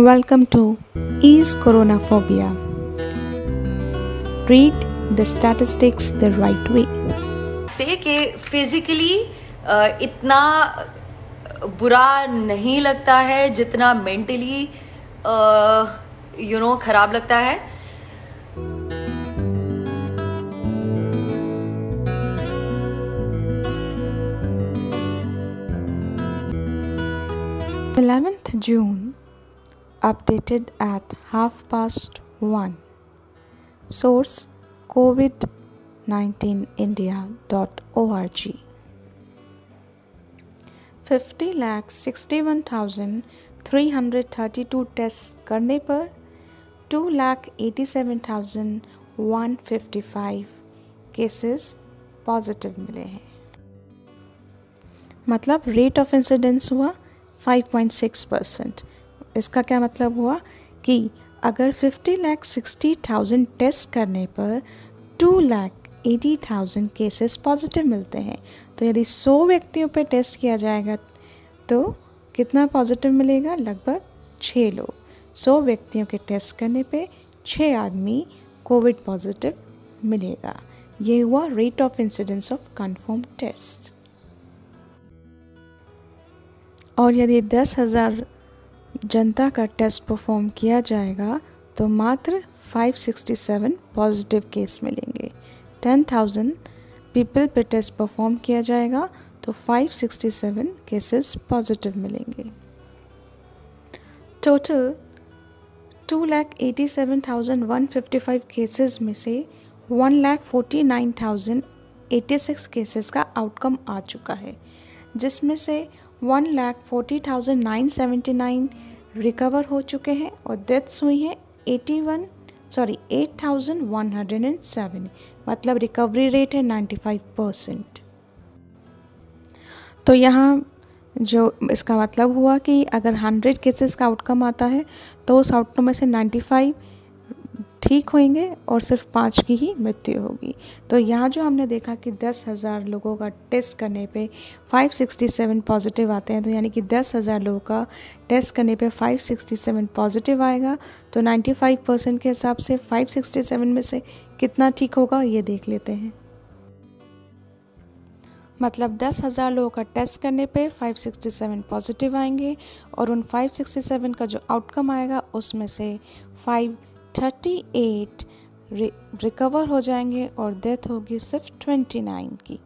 Welcome to Is Coronaphobia. Read the statistics the right way. से कि physically इतना बुरा नहीं लगता है जितना मेंटली खराब लगता है. June 11th, updated at 1:30. Source covid19india.org. 50,61,332 test करने पर 2,87,155 केसेस पॉजिटिव मिले हैं. मतलब रेट ऑफ इंसिडेंस हुआ 5.6%. इसका क्या मतलब हुआ कि अगर 50,60,000 टेस्ट करने पर 2,80,000 केसेस पॉजिटिव मिलते हैं, तो यदि 100 व्यक्तियों पे टेस्ट किया जाएगा तो कितना पॉजिटिव मिलेगा? लगभग 6 लोग. 100 व्यक्तियों के टेस्ट करने पे 6 आदमी कोविड पॉजिटिव मिलेगा. ये हुआ rate of incidence of confirm test. और यदि 10,000 जनता का टेस्ट परफॉर्म किया जाएगा तो मात्र 567 पॉजिटिव केस मिलेंगे. 10,000 पीपल पे टेस्ट परफॉर्म किया जाएगा तो 567 केसेस पॉजिटिव मिलेंगे. टोटल 2,87,155 केसेस में से 1,49,086 केसेस का आउटकम आ चुका है, जिसमें से 1,40,979 रिकवर हो चुके हैं और डेथ्स हुई हैं 8,107. मतलब रिकवरी रेट है 95%. तो यहाँ जो इसका मतलब हुआ कि अगर 100 केसेस का आउटकम आता है तो उस आउटकम में से 95 ठीक होंगे और सिर्फ 5 की ही मृत्यु होगी. तो यहाँ जो हमने देखा कि 10,000 लोगों का टेस्ट करने पे 567 पॉजिटिव आते हैं, तो यानी कि 10,000 लोगों का टेस्ट करने पे 567 पॉजिटिव आएगा, तो 95% के हिसाब से 567 में से कितना ठीक होगा ये देख लेते हैं. मतलब 10,000 लोगों का टेस्ट करने पे 567 पॉजिटिव आएंगे और उन 567 का जो आउटकम आएगा उसमें से 538 रिकवर हो जाएंगे और डेथ होगी सिर्फ 29 की.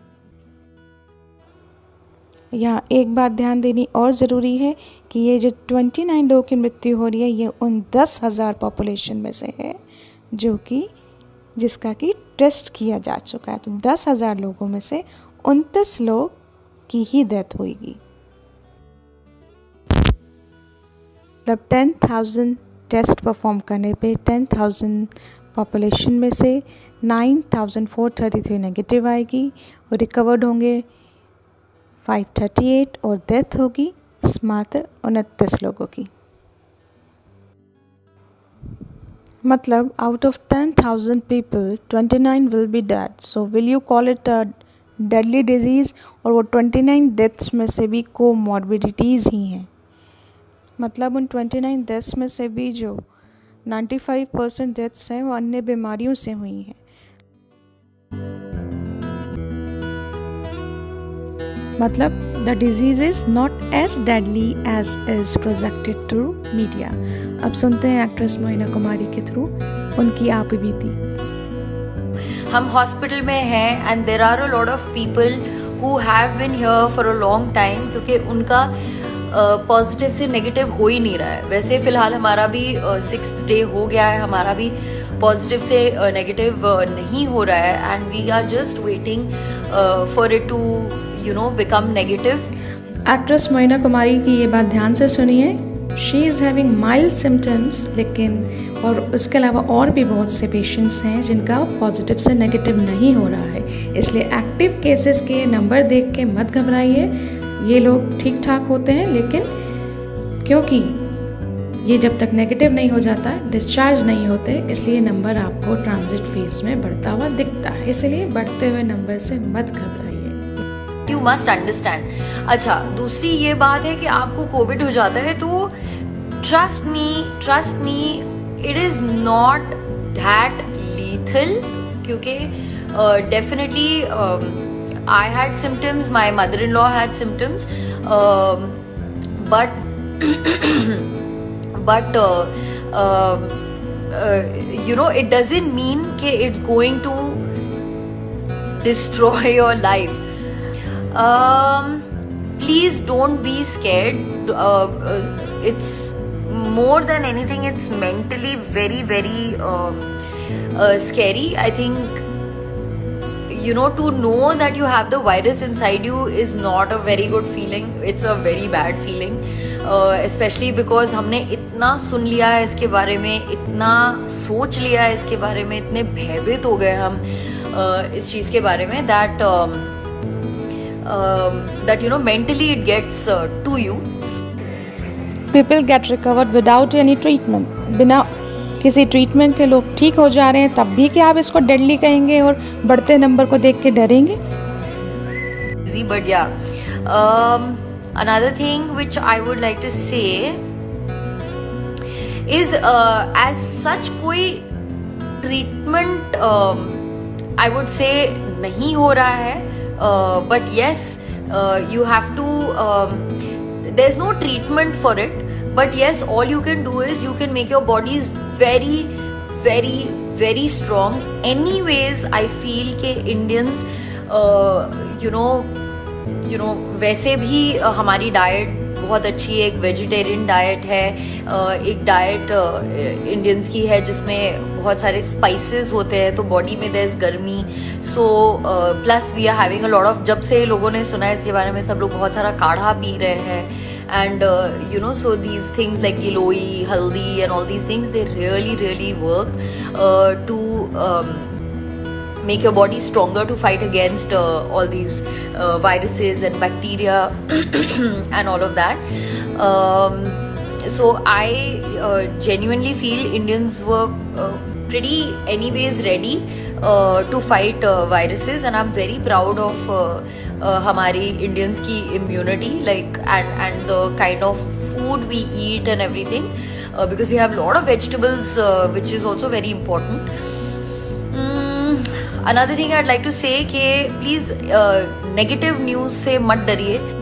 यहाँ एक बात ध्यान देनी और ज़रूरी है कि ये जो 29 लोगों की मृत्यु हो रही है ये उन 10,000 पॉपुलेशन में से है जिसका कि टेस्ट किया जा चुका है. तो 10,000 लोगों में से 29 लोग की ही डेथ होगी. मतलब 10,000 टेस्ट परफॉर्म करने पे 10,000 पॉपुलेशन में से 9,433 नेगेटिव आएगी और रिकवर्ड होंगे 538 और डेथ होगी मात्र 29 लोगों की. मतलब out of 10,000 people 29 will be dead. So will you call it a deadly disease? और वो 29 डेथ्स में से भी कोमॉर्बिडिटीज़ ही हैं. मतलब उन 29 डेथ्स में से भी जो 95% डेथ्स हैं वो अन्य बीमारियों से हुई हैं. मतलब the disease is not as deadly as is projected through media. अब सुनते हैं एक्ट्रेस मोइना कुमारी के थ्रू उनकी आप बीती. हम हॉस्पिटल में हैं and there are a lot of people who have been here for a long time, क्योंकि उनका पॉजिटिव से नेगेटिव हो ही नहीं रहा है. वैसे फ़िलहाल हमारा भी 6th डे हो गया है, हमारा भी पॉजिटिव से नेगेटिव नहीं हो रहा है and we are just waiting for it to become negative. Actress Moina Kumari की ये बात ध्यान से सुनिए. She is having mild symptoms, लेकिन और उसके अलावा और भी बहुत से पेशेंट्स हैं जिनका पॉजिटिव से नेगेटिव नहीं हो रहा है. इसलिए एक्टिव केसेस के नंबर देख के मत घबराइए. ये लोग ठीक ठाक होते हैं, लेकिन क्योंकि ये जब तक नेगेटिव नहीं हो जाता डिस्चार्ज नहीं होते, इसलिए नंबर आपको ट्रांजिट फेज में बढ़ता हुआ दिखता है. इसलिए बढ़ते हुए नंबर से मत घबराइए. You must understand. अच्छा, दूसरी ये बात है कि आपको कोविड हो जाता है तो trust me, it is not that lethal, क्योंकि definitely I had symptoms, my mother-in-law had symptoms, but you know, it doesn't mean कि it's going to destroy your life. Please don't be scared. It's more than anything, it's mentally very, very scary. I think, you know, to know that you have the virus inside you is not a very good feeling. It's a very bad feeling, especially because हमने इतना सुन लिया है इसके बारे में, इतना सोच लिया है इसके बारे में, इतने भयभीत हो गए हम इस चीज़ के बारे में that you know, mentally it gets to you. People get recovered without any treatment. बिना किसी ट्रीटमेंट के लोग ठीक हो जा रहे हैं, तब भी क्या आप इसको डेडली कहेंगे और बढ़ते नंबर को देख के डरेंगे? But yeah, another thing which I would like to say is as such कोई treatment I would say नहीं हो रहा है, but yes, you have to, there's no treatment for it, but yes, all you can do is you can make your bodies very, very, very strong. Anyways, I feel कि Indians you know वैसे भी हमारी diet बहुत अच्छी है, एक vegetarian diet है, एक डाइट इंडियंस की है जिसमें बहुत सारे स्पाइसेस होते हैं, तो बॉडी में there is garmi. So plus we are having a lot of, जब से लोगों ने सुना है इसके बारे में, सब लोग बहुत सारा काढ़ा पी रहे हैं. And you know, so these things like giloy, हल्दी and all these things, they really work to make your body stronger to fight against all these viruses and bacteria and all of that. So I genuinely feel Indians were pretty anyways ready to fight viruses, and I'm very proud of हमारी Indians की immunity, like and the kind of food we eat and everything, because we have a lot of vegetables, which is also very important. Another thing I'd like to say कि please negative news से मत डरिए.